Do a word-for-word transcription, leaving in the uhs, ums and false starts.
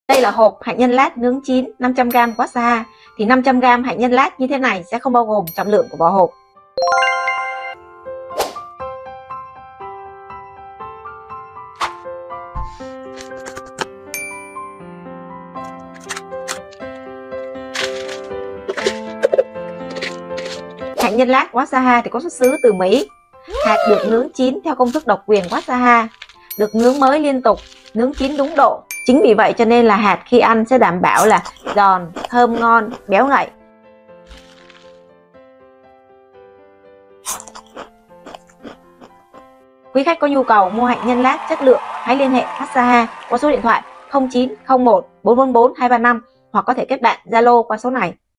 Đây là hộp hạnh nhân lát nướng chín năm trăm gam Wasaha. Thì năm trăm gam hạnh nhân lát như thế này sẽ không bao gồm trọng lượng của vỏ hộp. Hạnh nhân lát Wasaha thì có xuất xứ từ Mỹ. Hạt được nướng chín theo công thức độc quyền Wasaha, được nướng mới liên tục, nướng chín đúng độ. Chính vì vậy cho nên là hạt khi ăn sẽ đảm bảo là giòn, thơm ngon, béo ngậy. Quý khách có nhu cầu mua hạnh nhân lát chất lượng, hãy liên hệ Wasaha qua số điện thoại không chín không một bốn bốn bốn hai ba năm hoặc có thể kết bạn Zalo qua số này.